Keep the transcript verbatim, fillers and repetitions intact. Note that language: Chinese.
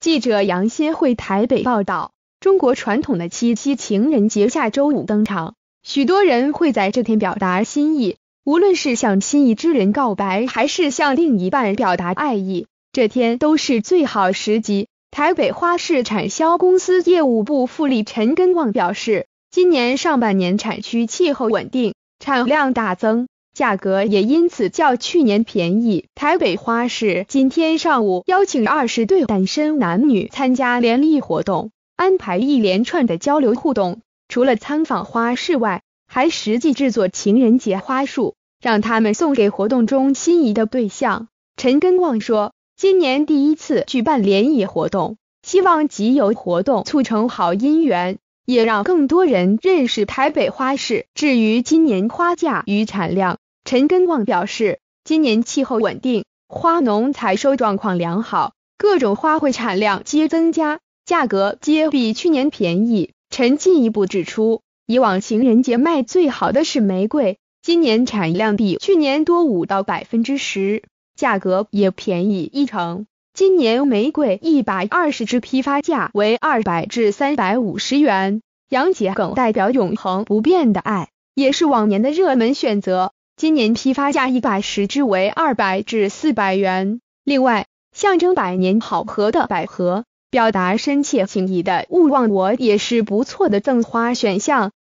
记者杨先惠台北报道，中国传统的七夕情人节下周五登场，许多人会在这天表达心意，无论是向心仪之人告白，还是向另一半表达爱意，这天都是最好时机。台北花市产销公司业务部副理陈根旺表示，今年上半年产区气候稳定，产量大增，价格也因此较去年便宜。台北花市今天上午邀请二十对单身男女参加联谊活动，安排一连串的交流互动，除了参访花市外，还实际制作情人节花束，让他们送给活动中心仪的对象。陈根旺说，今年第一次举办联谊活动，希望藉由活动促成好姻缘，也让更多人认识台北花市。至于今年花价与产量，陈根旺表示，今年气候稳定，花农采收状况良好，各种花卉产量皆增加，价格皆比去年便宜。陈进一步指出，以往情人节卖最好的是玫瑰，今年产量比去年多五到百分之十，价格也便宜一成。今年玫瑰一百二十支批发价为二百至三百五十元。洋桔梗代表永恒不变的爱，也是往年的热门选择，今年批发价一百十支为二百至四百元。另外，象征百年好合的百合，表达深切情谊的勿忘我也是不错的赠花选项。